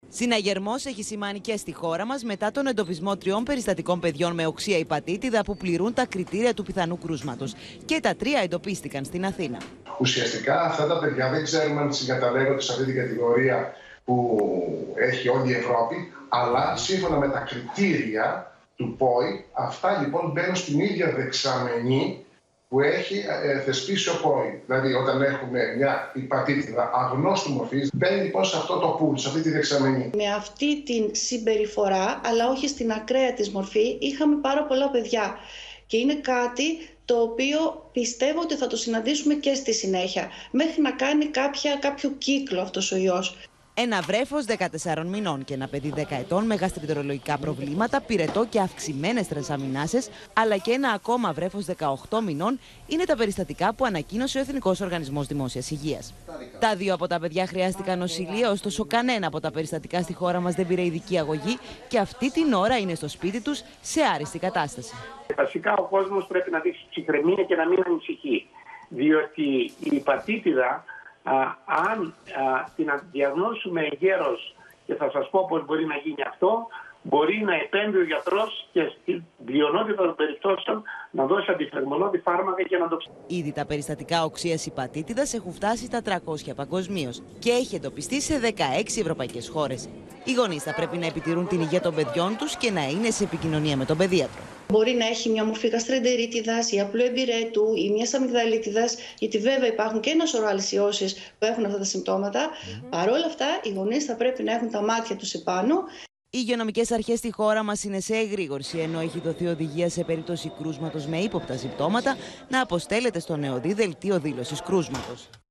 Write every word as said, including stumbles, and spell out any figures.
Συναγερμός έχει σημάνει και στη χώρα μας μετά τον εντοπισμό τριών περιστατικών παιδιών με οξεία υπατήτηδα που πληρούν τα κριτήρια του πιθανού κρούσματος. Και τα τρία εντοπίστηκαν στην Αθήνα. Ουσιαστικά αυτά τα παιδιά δεν ξέρουμε αν συγκαταλέγονται σε αυτή την κατηγορία που έχει όλη η Ευρώπη, αλλά σύμφωνα με τα κριτήρια του ΠΟΗ, αυτά λοιπόν μπαίνουν στην ίδια δεξαμενή που έχει ε, θεσπίσει ο ΠΟΗ. Δηλαδή, όταν έχουμε μια υπατήτηδα αγνώστου μορφής, μπαίνει λοιπόν σε αυτό το πουλ, σε αυτή τη δεξαμενή. Με αυτή την συμπεριφορά, αλλά όχι στην ακραία της μορφή, είχαμε πάρα πολλά παιδιά. Και είναι κάτι το οποίο πιστεύω ότι θα το συναντήσουμε και στη συνέχεια, μέχρι να κάνει κάποια, κάποιο κύκλο αυτός ο ιός. Ένα βρέφος δεκατεσσάρων μηνών και ένα παιδί δέκα ετών με γαστρεντερολογικά προβλήματα, πυρετό και αυξημένες τρανσαμινάσες, αλλά και ένα ακόμα βρέφος δεκαοκτώ μηνών είναι τα περιστατικά που ανακοίνωσε ο Εθνικός Οργανισμός Δημόσιας Υγείας. Τα δύο από τα παιδιά χρειάστηκαν νοσηλεία, ωστόσο κανένα από τα περιστατικά στη χώρα μας δεν πήρε ειδική αγωγή και αυτή την ώρα είναι στο σπίτι τους σε άριστη κατάσταση. Βασικά ο κόσμος πρέπει να δείξει ψυχραιμία και να μην ανησυχεί, διότι η υπατήτηδα, Α, αν α, την διαγνώσουμε εγκαίρως, και θα σας πω πώς μπορεί να γίνει αυτό, μπορεί να επέμβει ο γιατρός και στην πλειονότητα των περιπτώσεων να δώσει αντιφλεγμονώδη φάρμακα και να το ψηφίσει. Ήδη τα περιστατικά οξείας υπατήτηδας έχουν φτάσει στα τριακόσια παγκοσμίως και έχει εντοπιστεί σε δεκαέξι ευρωπαϊκές χώρες. Οι γονείς θα πρέπει να επιτηρούν την υγεία των παιδιών τους και να είναι σε επικοινωνία με τον παιδίατρο. Μπορεί να έχει μια μορφή γαστρεντερίτιδας ή απλού εμπειρέτου ή μια αμυγδαλίτιδας, γιατί βέβαια υπάρχουν και ένα σωρό άλλες ιώσεις που έχουν αυτά τα συμπτώματα. Mm-hmm. Παρ' όλα αυτά, οι γονείς θα πρέπει να έχουν τα μάτια τους επάνω. Οι υγειονομικές αρχές στη χώρα μας είναι σε εγρήγορση, ενώ έχει δοθεί οδηγία σε περίπτωση κρούσματος με ύποπτα συμπτώματα να αποστέλλεται στο ΝΕΟΔΗ δελτίο δήλωσης κρούσματος.